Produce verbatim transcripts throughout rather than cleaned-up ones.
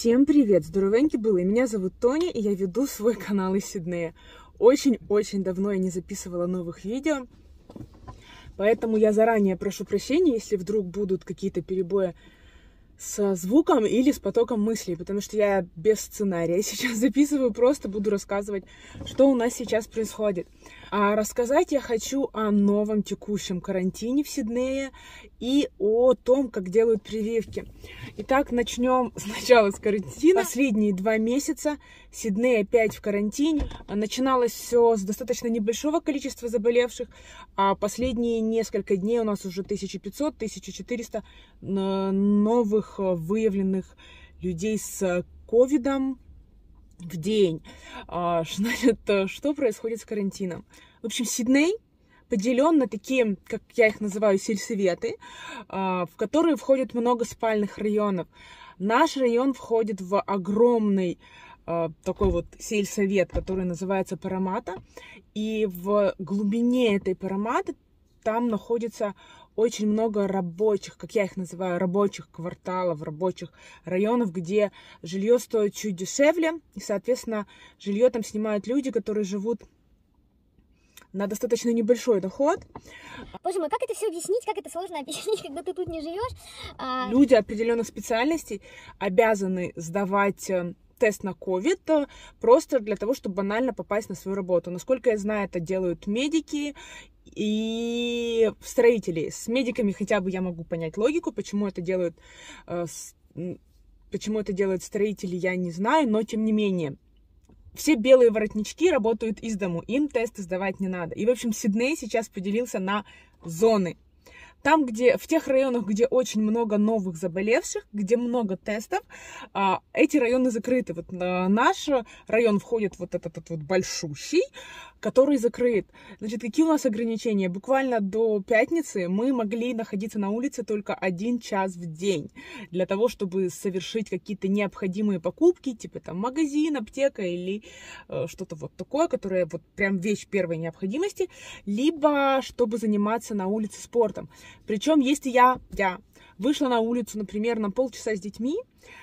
Всем привет! Здоровеньки были! Меня зовут Тоня, и я веду свой канал из Сиднея. Очень-очень давно я не записывала новых видео, поэтому я заранее прошу прощения, если вдруг будут какие-то перебои со звуком или с потоком мыслей, потому что я без сценария сейчас записываю, просто буду рассказывать, что у нас сейчас происходит. А рассказать я хочу о новом текущем карантине в Сиднее и о том, как делают прививки. Итак, начнем сначала с карантина. Последние два месяца Сидней опять в карантине. Начиналось все с достаточно небольшого количества заболевших, а последние несколько дней у нас уже тысяча пятьсот — тысяча четыреста новых выявленных людей с ковидом в день. Значит, что происходит с карантином? В общем, Сидней поделен на такие, как я их называю, сельсоветы, в которые входит много спальных районов. Наш район входит в огромный такой вот сельсовет, который называется Парамата. И в глубине этой Параматы там находится очень много рабочих, как я их называю, рабочих кварталов, рабочих районов, где жилье стоит чуть дешевле. И, соответственно, жилье там снимают люди, которые живут на достаточно небольшой доход. Боже мой, как это все объяснить, как это сложно объяснить, когда ты тут не живешь? А... Люди определенных специальностей обязаны сдавать тест на ковид просто для того, чтобы банально попасть на свою работу. Насколько я знаю, это делают медики и строители. С медиками хотя бы я могу понять логику, почему это делают, почему это делают строители, я не знаю, но тем не менее. Все белые воротнички работают из дому, им тесты сдавать не надо. И, в общем, Сидней сейчас поделился на зоны. Там, где, в тех районах, где очень много новых заболевших, где много тестов, эти районы закрыты. Вот наш район входит вот этот, этот вот большущий, который закрыт. Значит, какие у нас ограничения? Буквально до пятницы мы могли находиться на улице только один час в день для того, чтобы совершить какие-то необходимые покупки, типа там магазин, аптека или э, что-то вот такое, которое вот прям вещь первой необходимости, либо чтобы заниматься на улице спортом. Причем, если я, я вышла на улицу, например, на полчаса с детьми,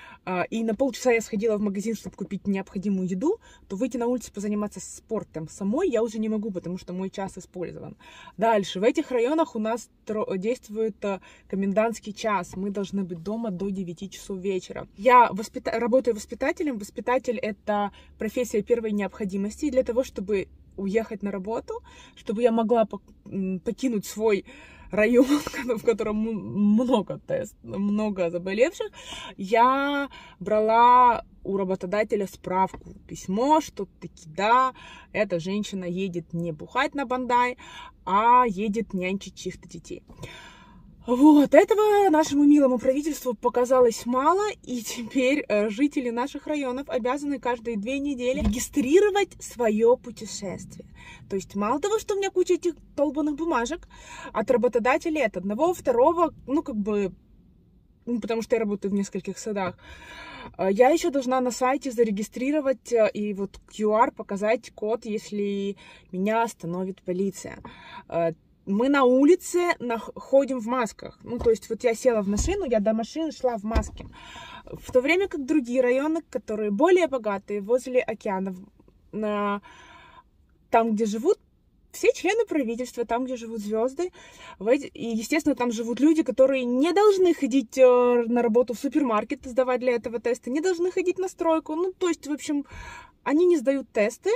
и на полчаса я сходила в магазин, чтобы купить необходимую еду, то выйти на улицу позаниматься спортом самой я уже не могу, потому что мой час использован. Дальше. В этих районах у нас действует комендантский час. Мы должны быть дома до девяти часов вечера. Я воспита... работаю воспитателем. Воспитатель — это профессия первой необходимости. И для того, чтобы уехать на работу, чтобы я могла покинуть свой район, в котором много тестов, много заболевших, я брала у работодателя справку, письмо, что таки да, эта женщина едет не бухать на Бандай, а едет нянчить чьих-то детей. Вот, этого нашему милому правительству показалось мало, и теперь э, жители наших районов обязаны каждые две недели регистрировать свое путешествие. То есть мало того, что у меня куча этих долбанных бумажек от работодателей, от одного, второго, ну как бы, ну, потому что я работаю в нескольких садах, э, я еще должна на сайте зарегистрировать э, и вот ку ар показать код, если меня остановит полиция. Э, Мы на улице ходим в масках. Ну, то есть, вот я села в машину, я до машины шла в маске. В то время как другие районы, которые более богатые, возле океанов, на... там, где живут все члены правительства, там, где живут звезды, и, естественно, там живут люди, которые не должны ходить на работу в супермаркет, сдавать для этого тесты, не должны ходить на стройку. Ну, то есть, в общем, они не сдают тесты.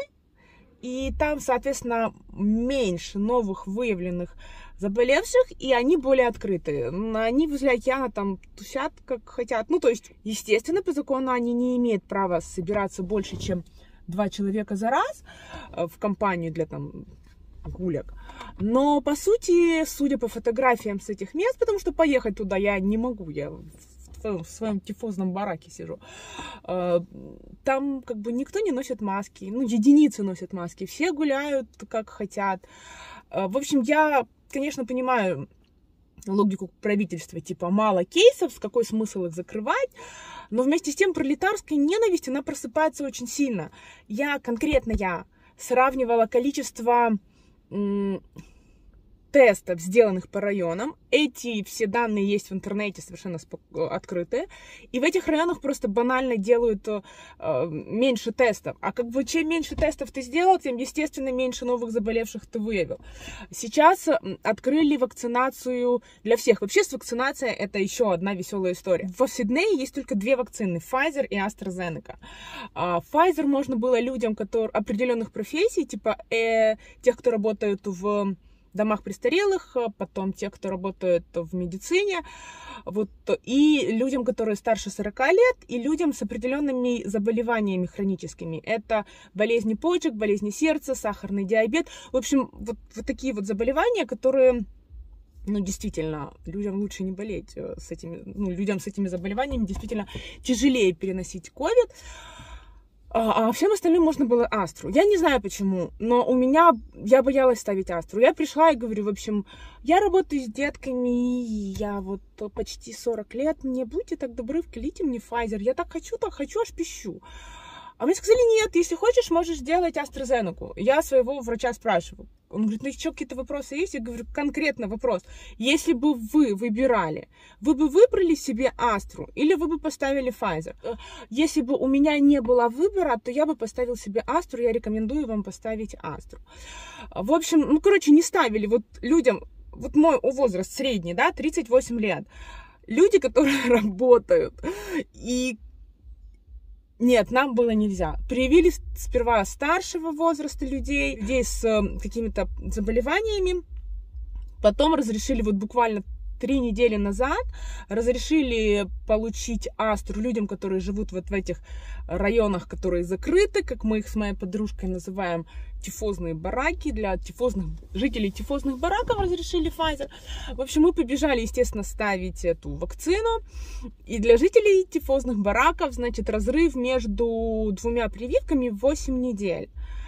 И там, соответственно, меньше новых выявленных заболевших, и они более открытые. Они возле океана там тусят, как хотят. Ну, то есть, естественно, по закону они не имеют права собираться больше, чем два человека за раз в компанию для там гуляк. Но, по сути, судя по фотографиям с этих мест, потому что поехать туда я не могу, я в своем тифозном бараке сижу. Там как бы никто не носит маски, ну, единицы носят маски, все гуляют как хотят. В общем, я, конечно, понимаю логику правительства, типа, мало кейсов, какой смысл их закрывать, но вместе с тем пролетарская ненависть, она просыпается очень сильно. Я, конкретно я, сравнивала количество тестов, сделанных по районам. Эти все данные есть в интернете, совершенно открытые. И в этих районах просто банально делают э, меньше тестов. А как бы чем меньше тестов ты сделал, тем, естественно, меньше новых заболевших ты выявил. Сейчас открыли вакцинацию для всех. Вообще, вакцинация — это еще одна веселая история. В Сиднее есть только две вакцины — Pfizer и AstraZeneca. Pfizer можно было людям, которые определенных профессий, типа э, тех, кто работают в домах престарелых, потом те, кто работает в медицине, вот, и людям, которые старше сорока лет, и людям с определенными заболеваниями хроническими. Это болезни почек, болезни сердца, сахарный диабет. В общем, вот, вот такие вот заболевания, которые, ну, действительно, людям лучше не болеть с этими, ну, людям с этими заболеваниями действительно тяжелее переносить ковид. А всем остальным можно было Астру. Я не знаю почему, но у меня, я боялась ставить Астру. Я пришла и говорю, в общем, я работаю с детками, я вот почти сорок лет, мне будьте так добры, вкалите мне Pfizer. Я так хочу, так хочу, аж пищу. А мне сказали, нет, если хочешь, можешь сделать AstraZeneca. Я своего врача спрашиваю. Он говорит, ну еще какие-то вопросы есть? Я говорю, конкретно вопрос. Если бы вы выбирали, вы бы выбрали себе Астру или вы бы поставили Pfizer? Если бы у меня не было выбора, то я бы поставил себе Астру, я рекомендую вам поставить Астру. В общем, ну, короче, не ставили вот людям, вот мой возраст средний, да, тридцать восемь лет. Люди, которые работают и... Нет, нам было нельзя. Привили сперва старшего возраста людей, людей с э, какими-то заболеваниями. Потом разрешили вот буквально три недели назад, разрешили получить Астру людям, которые живут вот в этих районах, которые закрыты, как мы их с моей подружкой называем, тифозные бараки. Для тифозных, жителей тифозных бараков разрешили Pfizer. В общем, мы побежали, естественно, ставить эту вакцину. И для жителей тифозных бараков, значит, разрыв между двумя прививками восемь недель.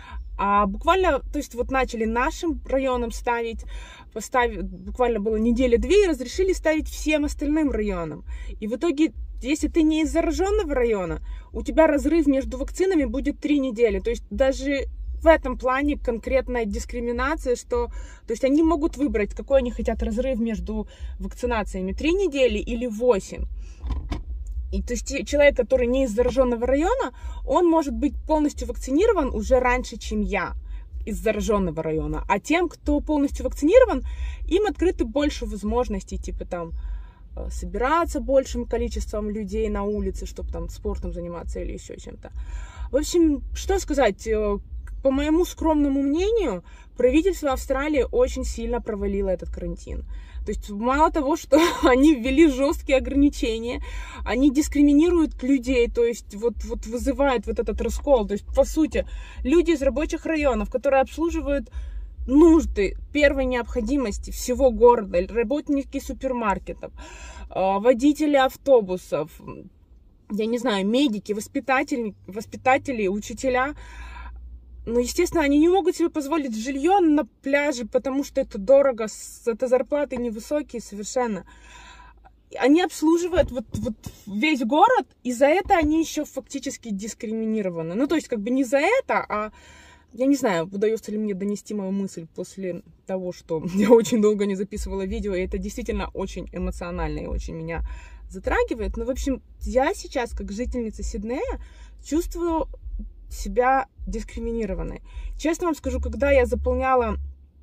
А буквально, то есть вот начали нашим районам ставить, поставить, буквально было неделя-две, и разрешили ставить всем остальным районам. И в итоге, если ты не из зараженного района, у тебя разрыв между вакцинами будет три недели. То есть даже в этом плане конкретная дискриминация, что, то есть они могут выбрать, какой они хотят разрыв между вакцинациями, три недели или восемь. И, то есть человек, который не из зараженного района, он может быть полностью вакцинирован уже раньше, чем я из зараженного района. А тем, кто полностью вакцинирован, им открыты больше возможностей, типа там собираться большим количеством людей на улице, чтобы там спортом заниматься или еще чем-то. В общем, что сказать, по моему скромному мнению, правительство Австралии очень сильно провалило этот карантин. То есть мало того, что они ввели жесткие ограничения, они дискриминируют людей, то есть вот, вот вызывают вот этот раскол. То есть, по сути, люди из рабочих районов, которые обслуживают нужды первой необходимости всего города, работники супермаркетов, водители автобусов, я не знаю, медики, воспитатели, воспитатели, учителя. Ну, естественно, они не могут себе позволить жилье на пляже, потому что это дорого, это зарплаты невысокие совершенно. Они обслуживают вот, вот весь город, и за это они еще фактически дискриминированы. Ну, то есть, как бы не за это, а я не знаю, удается ли мне донести мою мысль после того, что я очень долго не записывала видео, и это действительно очень эмоционально и очень меня затрагивает. Но, в общем, я сейчас, как жительница Сиднея, чувствую себя дискриминированной. Честно вам скажу, когда я заполняла,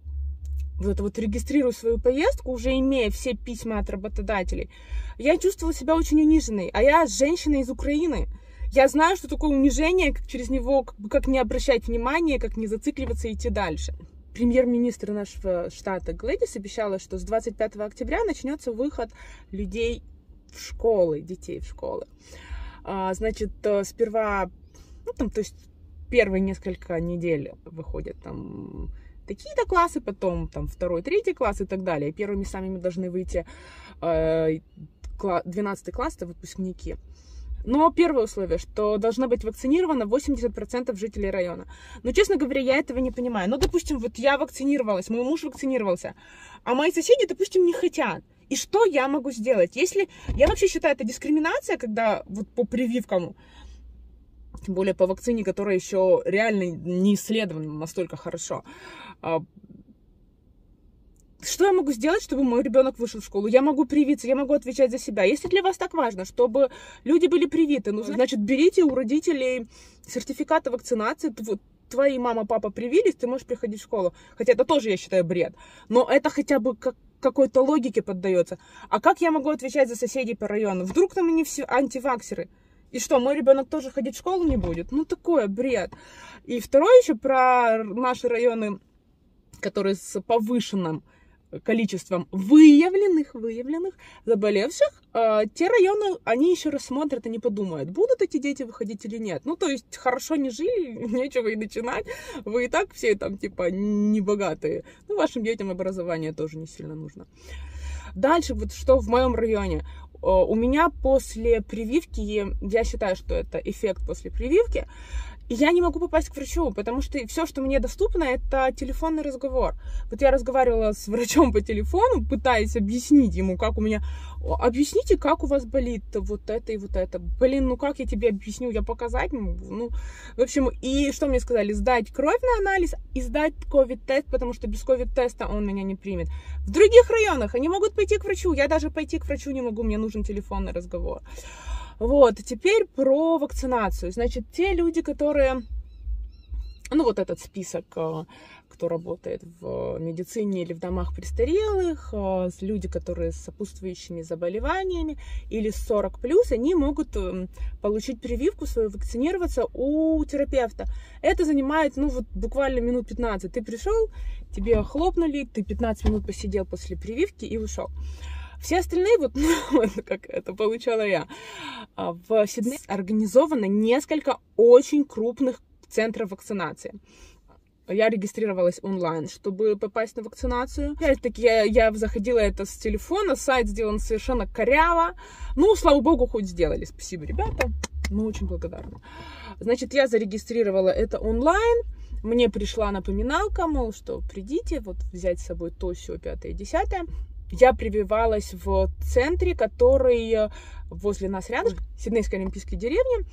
вот, вот регистрирую свою поездку, уже имея все письма от работодателей, я чувствовала себя очень униженной. А я женщина из Украины. Я знаю, что такое унижение, как через него, как, как не обращать внимания, как не зацикливаться и идти дальше. Премьер-министр нашего штата Глэдис обещала, что с двадцать пятого октября начнется выход людей в школы, детей в школы. А, значит, сперва, ну, там, то есть первые несколько недель выходят там такие-то классы, потом там второй, третий класс и так далее. Первыми самыми должны выйти э, двенадцатый класс, это выпускники. Но первое условие, что должно быть вакцинировано восемьдесят процентов жителей района. Но, честно говоря, я этого не понимаю. Ну, допустим, вот я вакцинировалась, мой муж вакцинировался, а мои соседи, допустим, не хотят. И что я могу сделать? Если я вообще считаю, это дискриминация, когда вот по прививкам, тем более по вакцине, которая еще реально не исследована настолько хорошо. Что я могу сделать, чтобы мой ребенок вышел в школу? Я могу привиться, я могу отвечать за себя. Если для вас так важно, чтобы люди были привиты, ну, значит, берите у родителей сертификаты вакцинации. Вот твои мама, папа привились, ты можешь приходить в школу. Хотя это тоже, я считаю, бред. Но это хотя бы как какой-то логике поддается. А как я могу отвечать за соседей по району? Вдруг там они все антиваксеры? И что, мой ребенок тоже ходить в школу не будет? Ну, такое бред. И второе еще про наши районы, которые с повышенным количеством выявленных, выявленных заболевших, э, те районы, они еще рассмотрят и не подумают, будут эти дети выходить или нет. Ну, то есть, хорошо не жили, нечего и начинать. Вы и так все там, типа, не богатые. Ну, вашим детям образование тоже не сильно нужно. Дальше, вот что в моем районе. У меня после прививки, я считаю, что это эффект после прививки, и я не могу попасть к врачу, потому что все, что мне доступно, это телефонный разговор. Вот я разговаривала с врачом по телефону, пытаясь объяснить ему, как у меня... Объясните, как у вас болит вот это и вот это. Блин, ну как я тебе объясню, я показать могу? Ну, в общем, и что мне сказали? Сдать кровь на анализ и сдать ковид-тест, потому что без ковид-теста он меня не примет. В других районах они могут пойти к врачу, я даже пойти к врачу не могу, мне нужен телефонный разговор. Вот, теперь про вакцинацию. Значит, те люди, которые... Ну, вот этот список, кто работает в медицине или в домах престарелых, люди, которые с сопутствующими заболеваниями или сорок плюс, они могут получить прививку свою, вакцинироваться у терапевта. Это занимает, ну, вот буквально минут пятнадцать. Ты пришел, тебе хлопнули, ты пятнадцать минут посидел после прививки и ушел. Все остальные, вот, ну, как это получала я, в Сиднее организовано несколько очень крупных центров вакцинации. Я регистрировалась онлайн, чтобы попасть на вакцинацию. Опять-таки, я, я заходила это с телефона, сайт сделан совершенно коряво. Ну, слава богу, хоть сделали. Спасибо, ребята, мы очень благодарны. Значит, я зарегистрировала это онлайн. Мне пришла напоминалка, мол, что придите, вот взять с собой то, сё, пятое, десятое. Я прививалась в центре, который возле нас рядом, Сиднейской олимпийской деревни.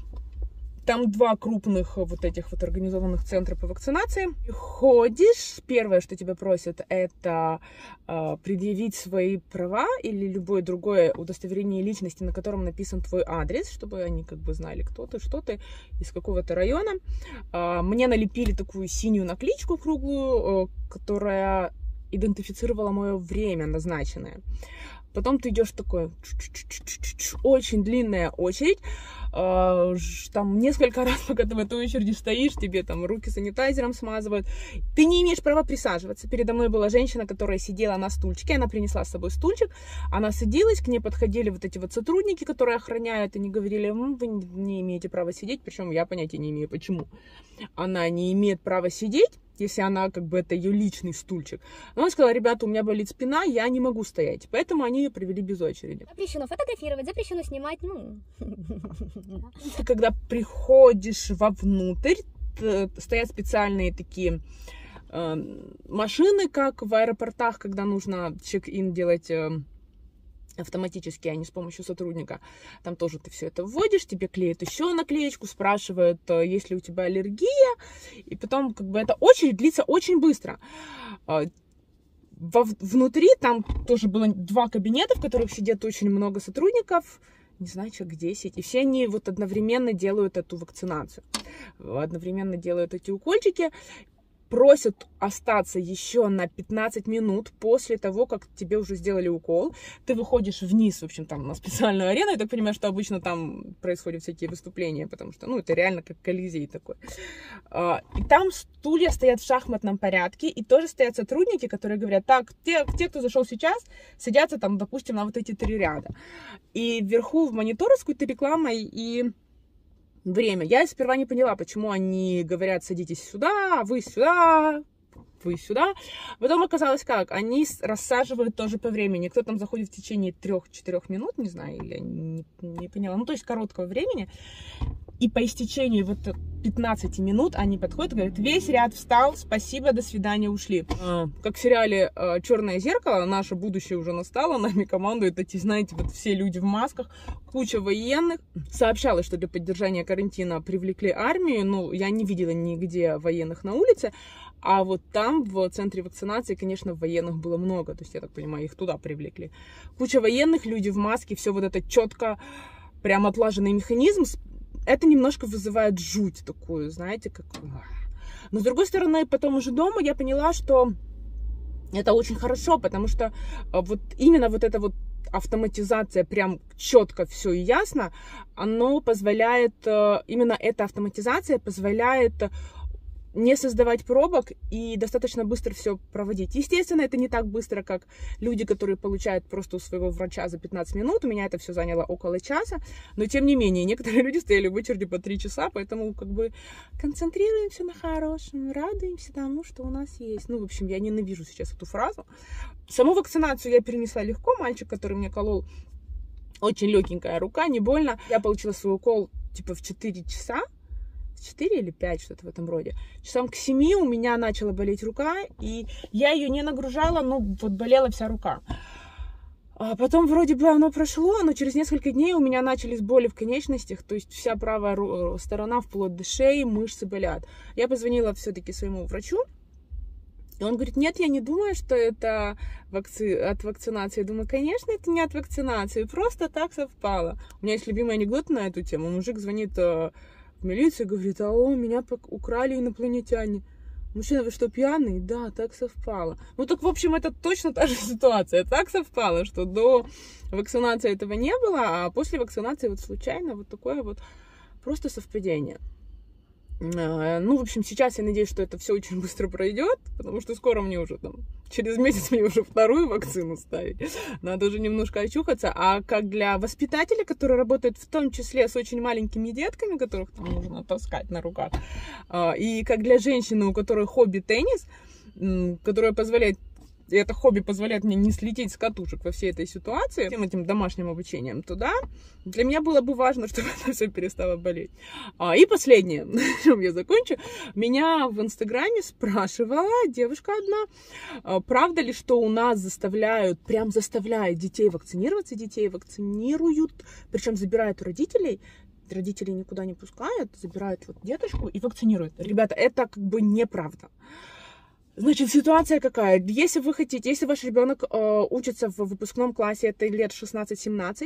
Там два крупных вот этих вот организованных центра по вакцинации. Ходишь, первое, что тебя просят, это э, предъявить свои права или любое другое удостоверение личности, на котором написан твой адрес, чтобы они как бы знали, кто ты, что ты, из какого-то района. Э, мне налепили такую синюю наклеечку круглую, э, которая идентифицировала мое время назначенное. Потом ты идешь такой, очень длинная очередь, там несколько раз, пока ты в этой очереди стоишь, тебе там руки санитайзером смазывают. Ты не имеешь права присаживаться. Передо мной была женщина, которая сидела на стульчике, она принесла с собой стульчик, она садилась, к ней подходили вот эти вот сотрудники, которые охраняют, и они говорили, вы не имеете права сидеть, причем я понятия не имею, почему она не имеет права сидеть, если она, как бы, это ее личный стульчик. Но она сказала, ребята, у меня болит спина, я не могу стоять. Поэтому они ее провели без очереди. Запрещено фотографировать, запрещено снимать, ну... Ты, когда приходишь вовнутрь, стоят специальные такие э, машины, как в аэропортах, когда нужно чек-ин делать... Э, автоматически, а не с помощью сотрудника. Там тоже ты все это вводишь, тебе клеят еще наклеечку, спрашивают, есть ли у тебя аллергия, и потом как бы эта очередь длится очень быстро. Во, внутри там тоже было два кабинета, в которых сидят очень много сотрудников, не знаю, человек десять, и все они вот одновременно делают эту вакцинацию, одновременно делают эти укольчики, просят остаться еще на пятнадцать минут после того, как тебе уже сделали укол. Ты выходишь вниз, в общем, там на специальную арену. Я так понимаю, что обычно там происходят всякие выступления, потому что, ну, это реально как колизей такой. И там стулья стоят в шахматном порядке, и тоже стоят сотрудники, которые говорят, так, те, те кто зашел сейчас, садятся там, допустим, на вот эти три ряда. И вверху в мониторе с какой-то рекламой и время. Я сперва не поняла, почему они говорят, садитесь сюда, вы сюда, вы сюда. Потом оказалось как, они рассаживают тоже по времени. Кто там заходит в течение трех-четырех минут, не знаю, я не, не поняла. Ну, то есть короткого времени. и по истечении вот пятнадцати минут они подходят и говорят: весь ряд встал, спасибо, до свидания, ушли. А, как в сериале «Черное зеркало», наше будущее уже настало, нами командуют эти, знаете, вот все люди в масках, куча военных. Сообщалось, что для поддержания карантина привлекли армию, но я не видела нигде военных на улице. А вот там, в центре вакцинации, конечно, военных было много. То есть, я так понимаю, их туда привлекли. Куча военных, люди в маске, все вот это четко, прям отлаженный механизм. Это немножко вызывает жуть такую, знаете, как... Но, с другой стороны, потом уже дома я поняла, что это очень хорошо, потому что вот именно вот эта вот автоматизация, прям четко все и ясно, оно позволяет, именно эта автоматизация позволяет не создавать пробок и достаточно быстро все проводить. Естественно, это не так быстро, как люди, которые получают просто у своего врача за пятнадцать минут. У меня это все заняло около часа. Но, тем не менее, некоторые люди стояли в очереди по три часа, поэтому как бы концентрируемся на хорошем, радуемся тому, что у нас есть. Ну, в общем, я ненавижу сейчас эту фразу. Саму вакцинацию я перенесла легко. Мальчик, который мне колол, очень легенькая рука, не больно. Я получила свой укол типа в четыре часа. четыре или пять, что-то в этом роде. Часам к семи у меня начала болеть рука, и я ее не нагружала, но вот болела вся рука. А потом вроде бы оно прошло, но через несколько дней у меня начались боли в конечностях, то есть вся правая сторона вплоть до шеи, мышцы болят. Я позвонила все-таки своему врачу, и он говорит: нет, я не думаю, что это вакци... от вакцинации. Я думаю, конечно, это не от вакцинации, просто так совпало. У меня есть любимый анекдот на эту тему. Мужик звонит в милицию, говорит: алло, меня украли инопланетяне. Мужчина, вы что, пьяный? Да, так совпало. Ну так, в общем, это точно та же ситуация. Так совпало, что до вакцинации этого не было, а после вакцинации вот случайно вот такое вот просто совпадение. Ну, в общем, сейчас я надеюсь, что это все очень быстро пройдет, потому что скоро мне уже там, через месяц мне уже вторую вакцину ставить. Надо уже немножко очухаться. А как для воспитателя, который работает в том числе с очень маленькими детками, которых там нужно таскать на руках, и как для женщины, у которой хобби теннис, которая позволяет, и это хобби позволяет мне не слететь с катушек во всей этой ситуации, всем этим домашним обучением туда, для меня было бы важно, чтобы это все перестало болеть. А, и последнее, на чем я закончу. Меня в Инстаграме спрашивала девушка одна, правда ли, что у нас заставляют, прям заставляют детей вакцинироваться, детей вакцинируют, причем забирают у родителей, родителей никуда не пускают, забирают вот деточку и вакцинируют. Ребята, это как бы неправда. Значит, ситуация какая? Если вы хотите, если ваш ребенок э, учится в выпускном классе, это лет шестнадцать-семнадцать,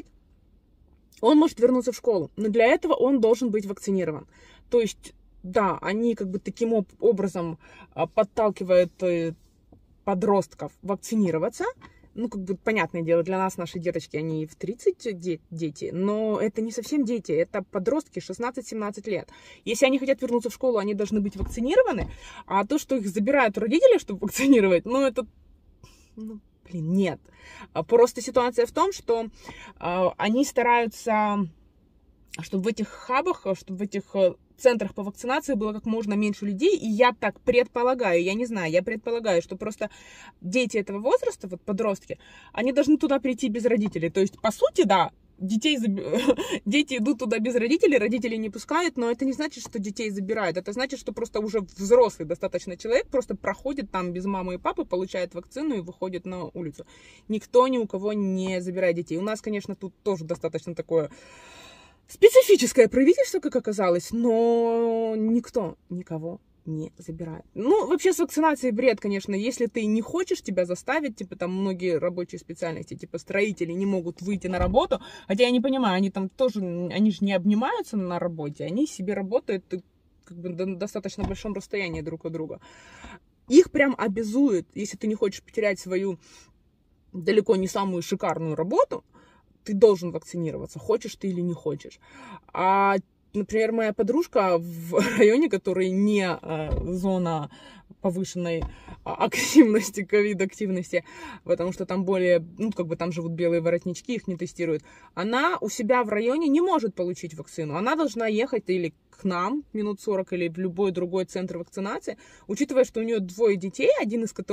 он может вернуться в школу, но для этого он должен быть вакцинирован. То есть, да, они как бы таким образом подталкивают подростков вакцинироваться. Ну, как бы, понятное дело, для нас наши деточки, они в тридцать де- дети, но это не совсем дети, это подростки шестнадцать-семнадцать лет. Если они хотят вернуться в школу, они должны быть вакцинированы, а то, что их забирают родители, чтобы вакцинировать, ну, это, ну, блин, нет. Просто ситуация в том, что э, они стараются, чтобы в этих хабах, чтобы в этих центрах по вакцинации было как можно меньше людей, и я так предполагаю, я не знаю, я предполагаю, что просто дети этого возраста, вот подростки, они должны туда прийти без родителей, то есть, по сути, да, детей, дети идут туда без родителей, родители не пускают, но это не значит, что детей забирают, это значит, что просто уже взрослый достаточно человек просто проходит там без мамы и папы, получает вакцину и выходит на улицу. Никто ни у кого не забирает детей. У нас, конечно, тут тоже достаточно такое специфическое правительство, как оказалось, но никто никого не забирает. Ну, вообще с вакцинацией бред, конечно. Если ты не хочешь, тебя заставить, типа там многие рабочие специальности, типа строители не могут выйти на работу, хотя я не понимаю, они там тоже, они же не обнимаются на работе, они себе работают как бы на достаточно большом расстоянии друг от друга. Их прям обязуют, если ты не хочешь потерять свою далеко не самую шикарную работу, ты должен вакцинироваться, хочешь ты или не хочешь. А, например, моя подружка в районе, который не а, зона повышенной активности, ковид-активности, потому что там более, ну, как бы там живут белые воротнички, их не тестируют, она у себя в районе не может получить вакцину. Она должна ехать или к нам минут сорок, или в любой другой центр вакцинации, учитывая, что у нее двое детей, один из которых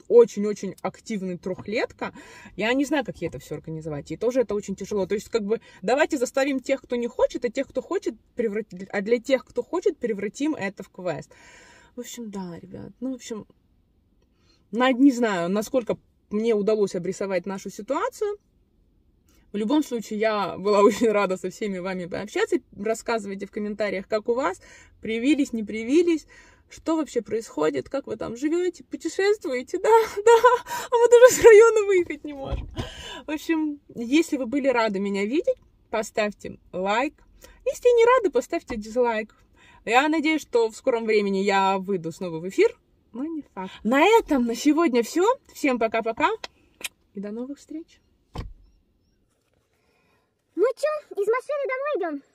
очень-очень активный трехлетка. Я не знаю, как ей это все организовать. И тоже это очень тяжело. То есть, как бы, давайте заставим тех, кто не хочет, а тех, кто хочет, превратить, а для тех, кто хочет, превратим это в квест. В общем, да, ребят. Ну, в общем, не знаю, насколько мне удалось обрисовать нашу ситуацию. В любом случае, я была очень рада со всеми вами пообщаться. Рассказывайте в комментариях, как у вас, привились, не привились, что вообще происходит, как вы там живете, путешествуете, да, да, а мы даже с района выехать не можем. В общем, если вы были рады меня видеть, поставьте лайк. Если не рады, поставьте дизлайк. Я надеюсь, что в скором времени я выйду снова в эфир, но не факт. На этом на сегодня все. Всем пока-пока и до новых встреч. Ну чё, из машины домой идем?